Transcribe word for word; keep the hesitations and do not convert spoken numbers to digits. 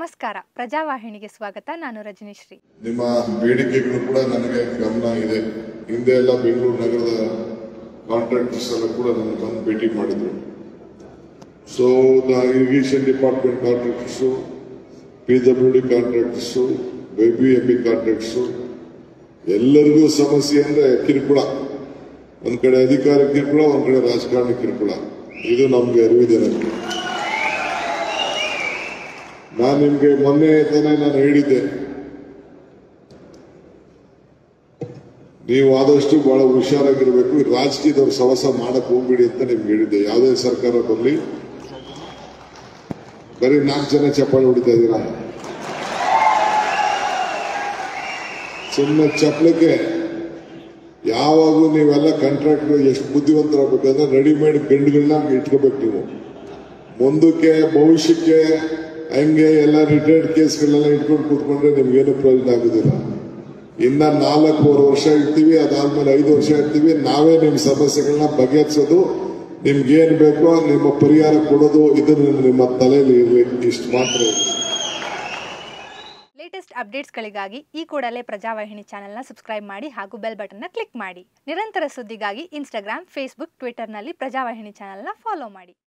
ನಮಸ್ಕಾರ, ಪ್ರಜಾವಾಹಿನಿಗೆ ಸ್ವಾಗತ. ನಾನು ರಜನಿಶ್ರೀ. ನಿಮ್ಮ ಬೇಡಿಕೆಗಳು ಕೂಡ ನನಗೆ ಗಮನ ಇದೆ. ಹಿಂದೆ ಎಲ್ಲ ಬೆಂಗಳೂರು ನಗರದ ಕಾಂಟ್ರಾಕ್ಟರ್ಸ್ ಎಲ್ಲ ಕೂಡ ನನ್ನ ಬಂದು ಭೇಟಿ ಮಾಡಿದ್ರು. So the irrigation department contractors, P W D contractors, B M B contractors ಎಲ್ಲರಿಗೂ ಸಮಸ್ಯೆ ಅಂದ್ರೆ ಕಿರುಕುಳ. ಒಂದ್ ಕಡೆ ಅಧಿಕಾರ ಕಿರುಕುಳ, ಒಂದ್ ಕಡೆ ರಾಜಕಾರಣ ಕಿರುಕುಳ. ಇದು ನಮ್ಗೆ ಅರಿವಿದೆ. ನನಗೆ ನಾನು ನಿಮ್ಗೆ ಮೊನ್ನೆ ತಾನೇ ನಾನು ಹೇಳಿದ್ದೆ, ನೀವು ಆದಷ್ಟು ಬಹಳ ಹುಷಾರಾಗಿರ್ಬೇಕು, ರಾಜಕೀಯದವ್ರ ಸವಸ ಮಾಡಕ್ ಹೋಗ್ಬಿಡಿ ಅಂತ ನಿಮ್ಗೆ ಹೇಳಿದ್ದೆ. ಯಾವುದೇ ಸರ್ಕಾರ ಬರಲಿ, ಬರೀ ನಾಲ್ಕು ಜನ ಚಪ್ಪಾಳೆ ಹೊಡಿತಾ ಇದ್ದೀರಾ. ಸುಮ್ಮನೆ ಚಪ್ಪಳಕ್ಕೆ ಯಾವಾಗಲೂ ನೀವೆಲ್ಲ ಕಾಂಟ್ರಾಕ್ಟರ್ ಎಷ್ಟು ಬುದ್ಧಿವಂತರಾಗಬೇಕಂದ್ರೆ ರೆಡಿಮೇಡ್ ಗಂಡುಗಳನ್ನ ಇಟ್ಕೋಬೇಕು. ನೀವು ಮುಂದಕ್ಕೆ ಭವಿಷ್ಯಕ್ಕೆ ಹಂಗೆ ಎಲ್ಲ ರಿಟೈರ್ಡ್ ಕೇಸ್ಗಳನ್ನೆಲ್ಲ ಇಟ್ಕೊಂಡು ಕೂತ್ಕೊಂಡ್ರೆ ನಿಮ್ಗೇನು ಪ್ರಯೋಜನ ಆಗುದಿಲ್ಲ. ಇನ್ನ ನಾಲ್ಕೂವರೆ ವರ್ಷ ಇರ್ತೀವಿ, ಅದಾದ್ಮೇಲೆ ಐದು ವರ್ಷ ಇರ್ತೀವಿ, ನಾವೇ ನಿಮ್ಮ ಸಮಸ್ಯೆಗಳನ್ನ ಬಗೆಹರಿಸೋದು, ನಿಮ್ಗೇನ್ ಬೇಕೋ ನಿಮ್ಮ ಪರಿಹಾರ ಕೊಡೋದು, ಇದನ್ನು ನಿಮ್ಮ ತಲೆಯಲ್ಲಿ ಇರಲಿ. ಇಷ್ಟು ಮಾತ್ರ. ಲೇಟೆಸ್ಟ್ ಅಪ್ಡೇಟ್ಸ್ಗಳಿಗಾಗಿ ಈ ಕೂಡಲೇ ಪ್ರಜಾವಾಹಿನಿ ಚಾನೆಲ್ನ ಸಬ್ಸ್ಕ್ರೈಬ್ ಮಾಡಿ ಹಾಗೂ ಬೆಲ್ ಬಟನ್ನ ಕ್ಲಿಕ್ ಮಾಡಿ. ನಿರಂತರ ಸುದ್ದಿಗಾಗಿ ಇನ್ಸ್ಟಾಗ್ರಾಮ್, ಫೇಸ್ಬುಕ್, ಟ್ವಿಟರ್ನಲ್ಲಿ ಪ್ರಜಾವಾಹಿನಿ ಚಾನೆಲ್ನ ಫಾಲೋ ಮಾಡಿ.